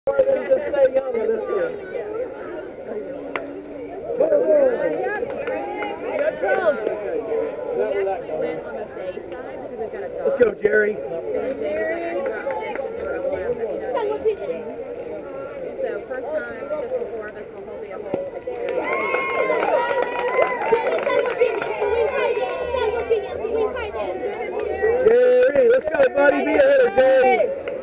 Just stay young in this year. Good throws. We actually went on the bay side because we've got a dog. Let's go, Jerry. And then Jamie's like, I can go out and fish and do what I want. You know what I mean? So first time, just the four of us, will be a whole experience. Jerry, let's go, buddy. Be a hitter, Jerry.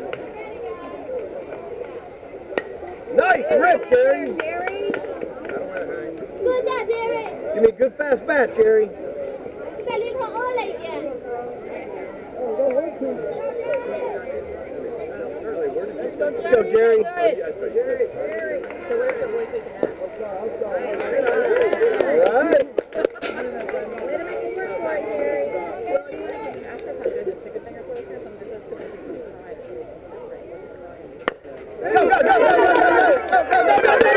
Nice rip, Jerry. Good job, Jerry. Give me a good fast bat, Jerry. Let's go, Jerry. So where's your boy picking at? All right. Go, go, go, go, go, go, go, go, go, go, go, go,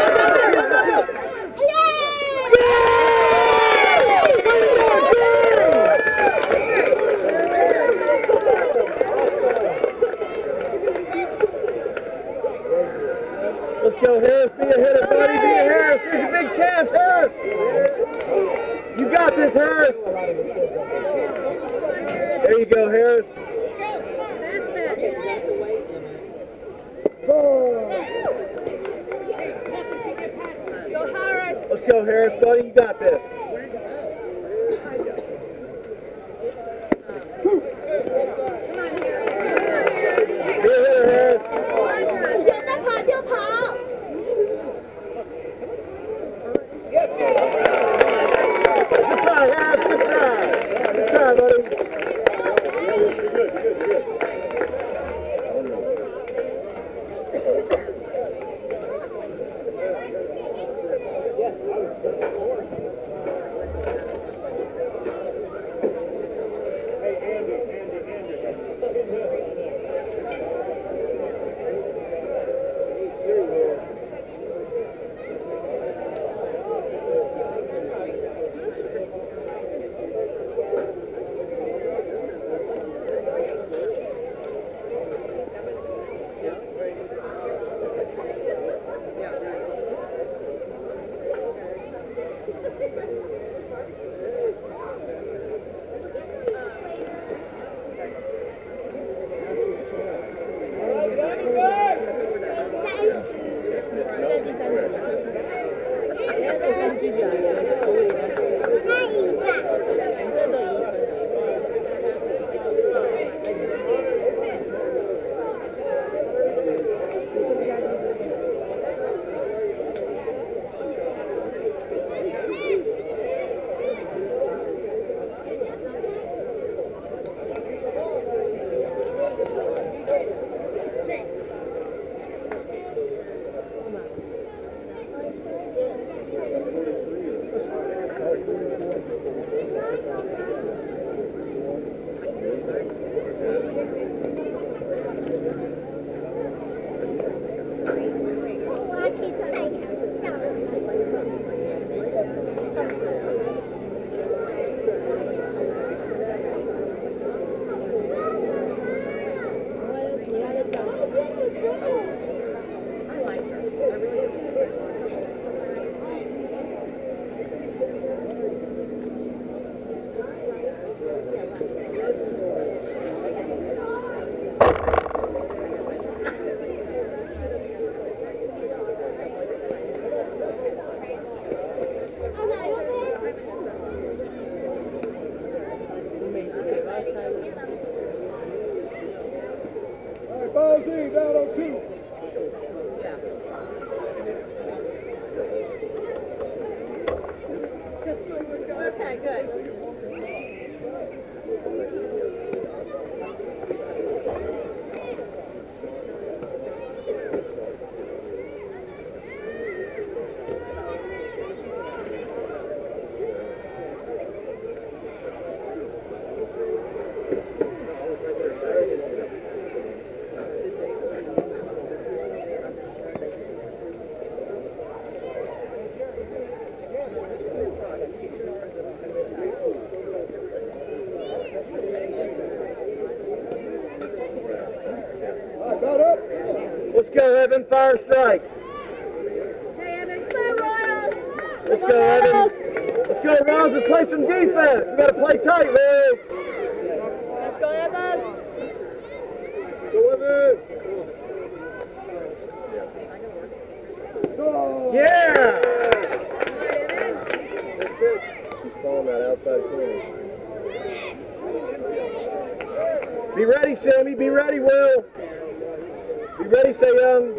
Let's go, Harris. Be a hitter, buddy. Be a Harris. Here's your big chance, Harris. You got this, Harris. There you go, Harris. Let's go, Harris, buddy. You got this. Be a hitter, Harris. Good try, Harris. Good try. Good try, buddy. Evan. Fire strike. Hey, Evan, come on, Royals! Let's go, Evan. Let's go, Royals. Let's play some defense. We got to play tight, Royals. Let's go, Evan! Go, Evan. Yeah! She's calling that outside corner. Be ready, Sammy. Be ready, Will. Be ready, Say Young.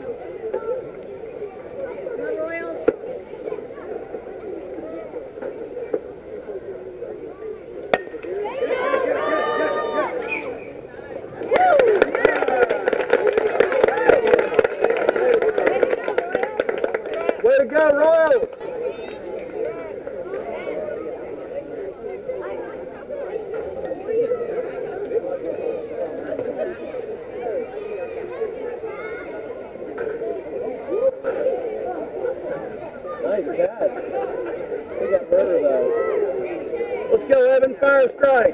Come on, Royals! Way to go, Royals! Nice catch. We got better though. Let's go, Evan. Fire strike.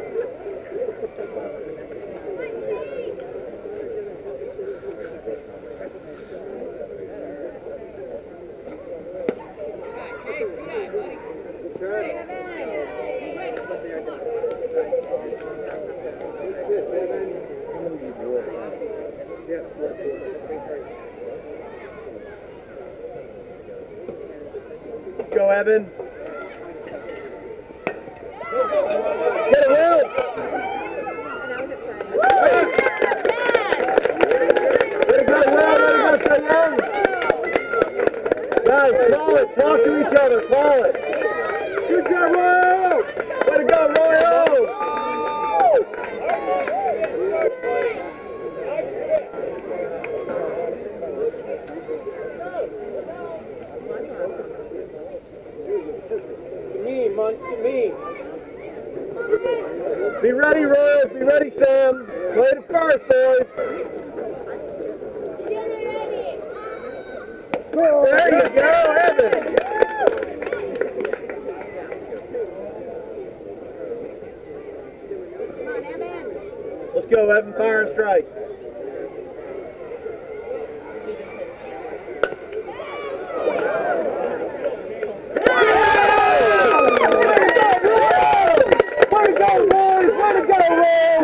Go, Evan. Get it, Will. And that was exciting. Way to go, Will. Way to go, Say Young. Guys, call it. Talk to each other. Call it. Good job, Royal. Way to go, Royal. Me. Be ready, Royals. Be ready, Sam. Play it first, boys. There you go, Evan. Come on, Evan! Let's go, Evan. Fire and strike. Way to go, boys! Way to go, Royals!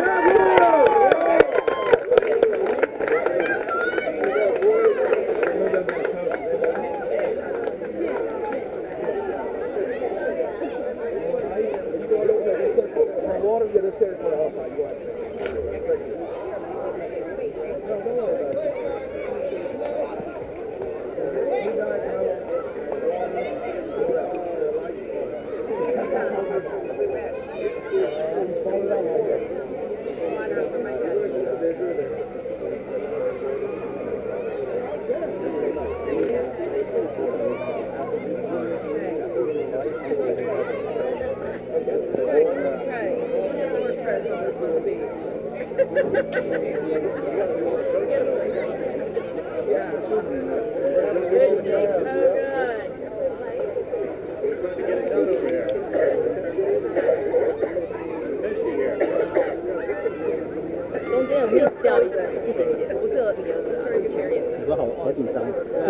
Water for my dad. 中间有 miss 掉一点点，不是有你的前面。 你说好紧张。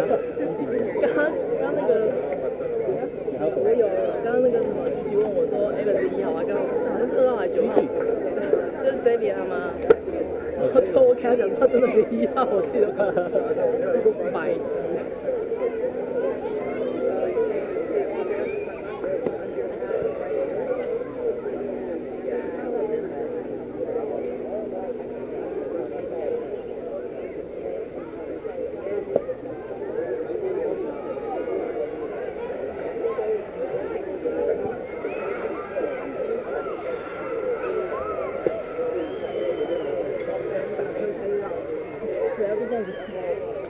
刚那个，我有刚那个什么琪琪问我说 Evan 是1号啊，刚好像是2号还是9号，就是 Xavier 他妈。然后就我给他讲说他真的是1号，我自己都看不出来，白痴。不要这样子。